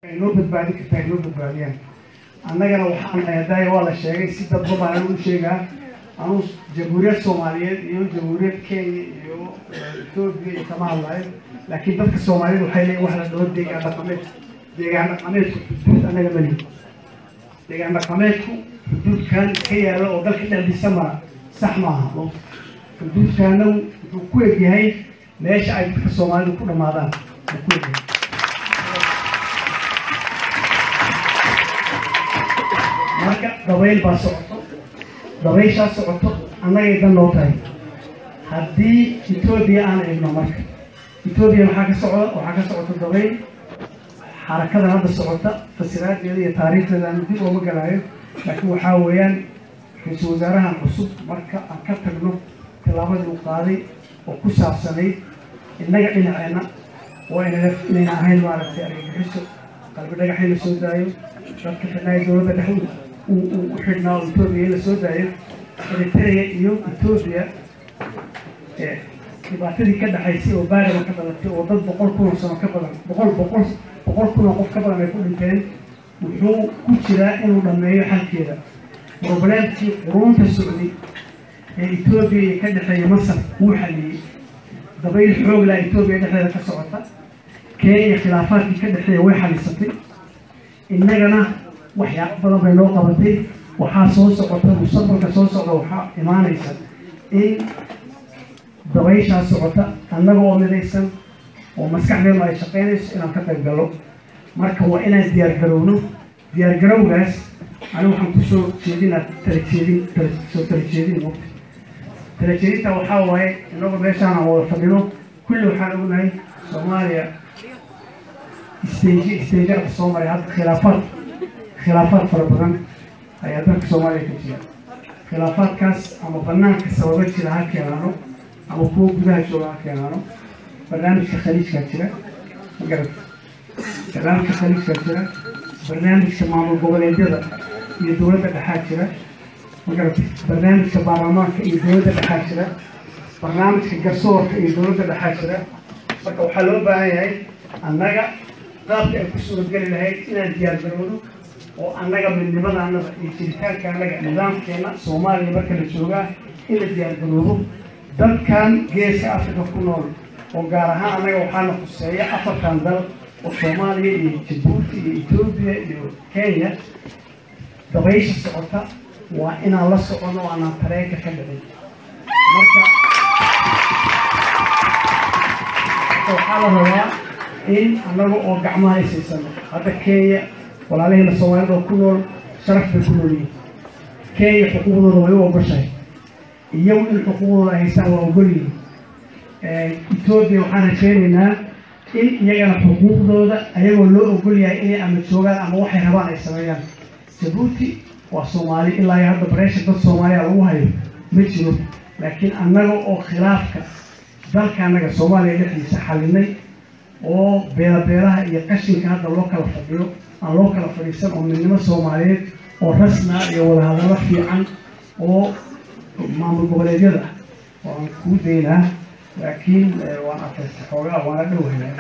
inoo badbaadi kartaa inoo badbaadiyaan annagana waxaan hayadaay waa la sheegay si dadba baan lagu sheegaa anuu jamhuuriyad Soomaaliyeed iyo jamhuuriyad Kenya iyo Ethiopia iyo kama hadlayo laakiin dadka Soomaaliyeed waxay leeyihiin wax la dhaho deegaan dhaqameedku xuduud annaga ma lihin deegaan dhaqameedku xuduudkan ka yaala oo dalka dhexdiisa mara sax maaha xuduudkana wuxuu ku egyahay meesha ay dadka Soomaalidu ku dhamaadaan ku egyahay marka dabayl baa socoto dabaysha socoto annaga idan loo tahay haddii Ethiopia aan eegno marka Ethiopia waxaa ka socota dabayl xarakada hadda socota fasiraadeeda iyo taariikhdeeda aan dib uga galaayo laakiin waxaa weeyaan ra'iisul wasaaraha cusub marka aan ka tagno tilaabadii uu qaaday oo ku saabsanayd innaga dhinaceena waa inayna ahayn maaragtay argagixiso qalbi dhagax in la soo daayo dadka xidhnaa dowladda dhexe u xidhnaa oo Ethiopia la soo daayo Eritrea iyo Ethiopia dhibaatadii ka dhaxaysay oo baarama ka dhalatay oo dad 100,000 sano ka badan 100,000 qof ka badan ay ku dhinteen wuxuu ku jiraa inuu dhameeyo xalkeeda problemkii qurunta socday ee Ethiopia ka dhaxeeyay Masar uu xaliyay dabayl xoog la Ethiopia dhexdeeda ka socota Kenya khilaafaadkii ka dhaxeeyay way xalisatay innagana waxyaabo badan bay noo qabatay waxaa soo socota mustaqbalka soo socda waxaa imaanaysa in dabaysha socota annaga oo midaysan oo maskaxdeena ay shaqeynayso inaan ka qayb galo marka waa inaan diyaar garowgaas anigu waxaan kusoo jeedinaa talajeedinta waxaa waaye inagoo meeshaan aan wada fadhino kulli waxaan ognahay Soomaaliya isteejarka soo maray hadda khilaafaad fara badan ayaa dalka Soomaaliya ka jira khilaafaadkaas ama banaanka sababa jira ha keenaano ama kuwa gudaha jooga ha keenaano barnaamijka khaliijka jira barnaamijka maamul goboleedyada iyo dowladda dhexe jira barnaamijka baarlamaanka iyo dowladda dhexe jira barnaamijka garsoorka iyo dowladda dhexe jira marka waxaa loo baahan yahay annaga qaabka ay ku suurageli lahayd inaan diyaar garowno oo annaga midnimada annaga iyo jiritaanka annaga nidaamkeena Soomaaliya marka la joogaa in la diyaar garoobo dadkan geeska Afrika ku nool oo gaar ahaan annaga waxaana khuseeya afartan dal oo Soomaaliya iyo Djibouti iyo Ethiopia iyo Kenya dabaysha socota waa inaan la socono oo aan tareenka ka dhicin marka waxaa la rabaa in annaga oo gacmaha haysaysano hadda Kenya walaalahayna Soomaalida ku nool sharaf bay ku noolyihiin Kenya xuquuqdooda way u ogoshahay iyagu in xuquuqdooda haystaan waa ogolyihiin Ethiopia waxaan rajaynaynaa in iyagana xuquuqdooda ayagoo loo ogol yahay inay ama joogaan ama waxay rabaan ay sameeyaan Djibouti waa Soomaali ilaa hadda pressure dad Soomaaliya lagu hayo ma jiro laakiin annaga oo khilaafka dalka annaga Soomaaliya dhexdiisa xalinay oo beelaha iyo qashinka hadda loo kala fadhiyo aan loo kala fadhiisan oo midnimo Soomaaliyeed oo rasmi ah iyo wada hadallo fiican oo maamul goboleedyada waan ku deynaa laakiin waan afaysta xoogaa waana dhowhayaa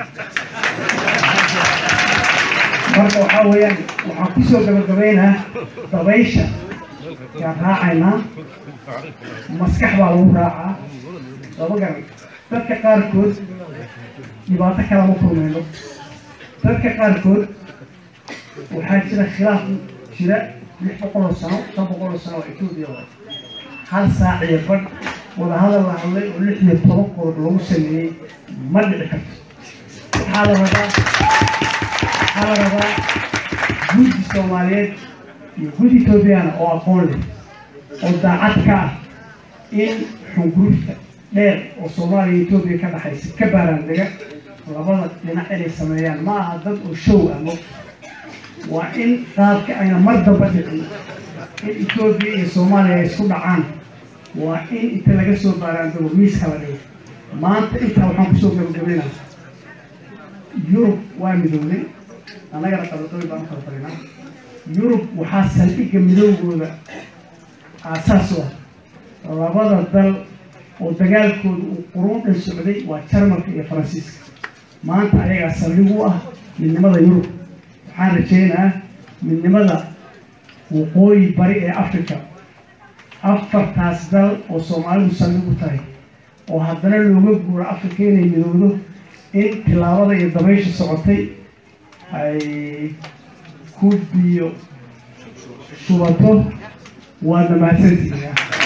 marka waxaa weeyaan waxaan kusoo gabagabaynaa dabaysha yaan raacaynaa maskax baa lagu raacaa laba garan dadka qaarkood dhibaato kala ma kulmayno dadka qaarkood waxaa jira khilaaf jira 600 sano 500 sano oo Ethiopia hal saac iyo badh wada hadal la hadlay oo 16 qodob lagu sameeyay ma dhici karto waxaa la rabaa guddi Soomaaliyeed iyo guddi Ethiopian oo aqoon leh oo daacad ka ah in xungurufta dheer oo Soomaaliya iyo Ethiopia ka dhaxaysa ka baaraandega labada dhinac inay sameeyaan ma aha dad oo show ama waa in qaabka ayna mar damba dhicin in Ethiopia iyo Soomaaliya ay isku dhacaan waa in inta laga soo baaraandego miiska la dhigo maanta intaa waxaan kusoo gabagabaynaa Yurub waa midoobay annagana qabatooy baan kala fadhinaa Yurub waxaa saldhigga midoogooda aasaas u ah labada dal oo dagaalkooda uu qurun dhan socday waa Jarmalka iyo Faransiiska maanta ayagaa saldhig u ah midnimada Yurub حارجينا من لماذا وقوي بريء أفريقيا أفر تاسدل وصومالي مسلم بتاعي وهذنا اللي يقول أفريقيا يقولوا إن تلاوة الدميش السعودي أي كود بيو شو بتو وأنا ما سنتي